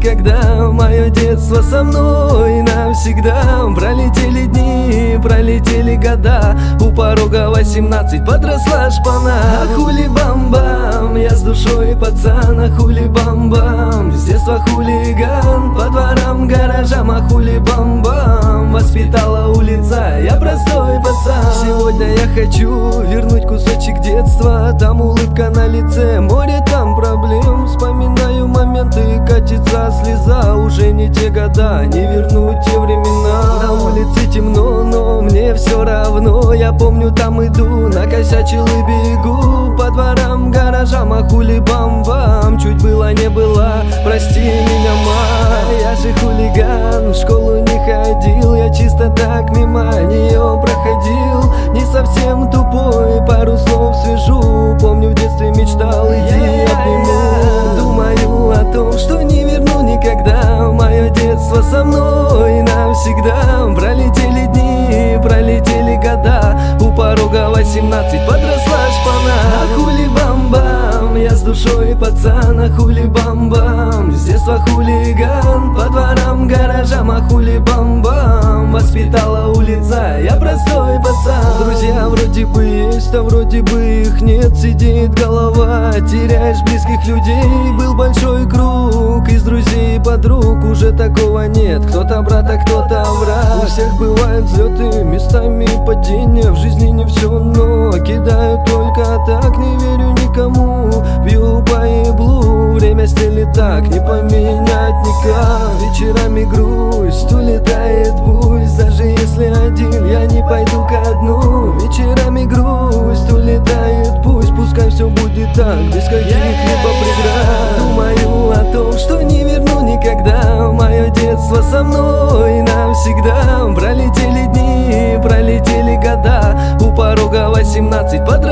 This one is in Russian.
никогда. Мое детство со мной навсегда. Пролетели дни, пролетели года. У порога 18 подросла шпана. А хули бам-бам, я с душой пацан. А хули бам-бам, с детства хулиган. По дворам, гаражам, а хули бам-бам. Воспитала улица, я простой пацан. Сегодня я хочу вернуть кусочек детства. Там улыбка на лице, море там проблем. Вспоминаю моменты, катится слеза. Уже не те года, не вернуть те времена. На улице темно, но мне все равно. Я помню, там иду, накосячил и бегу. По дворам, гаражам, а хули бам-бам. Чуть было не было, прости меня, ма. Я же хулиган, в школу не ходил. Я чисто так мимо нее проходил. Не совсем тупой, пару слов свяжу. Помню, в детстве мечтал, иди обниму. Думаю о том, что не верну никогда. Мое детство со мной навсегда. Пролетели дни, пролетели года. У порога 18 подросла шпана. А хули бам-бам, я с душой пацан. А хули бам-бам, с детства хулиган. По дворам, гаражам, а хули бам-бам. Воспитала улица, я простой пацан. Друзья вроде бы есть, а вроде бы их нет. Сидит голова, теряешь близких людей. Был большой круг из друзей и подруг. Уже такого нет, кто-то брат, а кто-то враг. У всех бывают взлеты, местами падения. В жизни не все, но кидаю только так. Не верю никому, бью по еблу. Время стелит так, не поменять никак. Вечерами грусть, улетает пусть. Даже если один, я не пойду ко дну. Вечерами грусть, улетает пусть. Пускай все будет так, без каких-либо преград. Думаю о том, что не верну никогда. Мое детство со мной навсегда. Пролетели дни, пролетели года. У порога 18 подросла